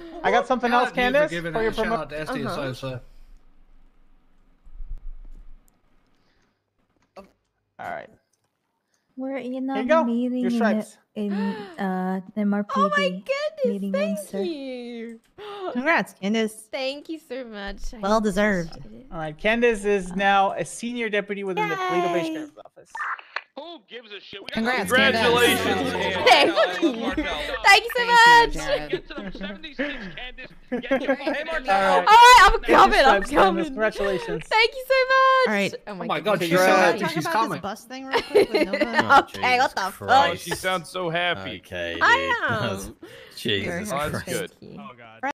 I got something else, Candice, for your shout promotion. out to SD Sosa. All right. We're in Here a you go. meeting Your stripes. in MRPD. Oh my goodness, meeting thank sir. you. Congrats, Candice. Thank you so much. Well deserved. All right, Candice is now a senior deputy within the Toledo Bay Sheriff's Office. Who gives a shit? Congrats, Congratulations, Candice. Thank you. Thank you so much. Get to them 76, Candice. Get your All All right. right, I'm coming. I'm Stripes, Candice. coming. Congratulations. Thank you so much. All right. Oh my God, she's goodness. so Can we happy talk she's about coming. this bus thing real quick with Nova? Okay, what the Oh, fuck? she sounds so happy. Okay, dude. I am. Jesus Oh, that's Christ. good. Thank you. Oh, God.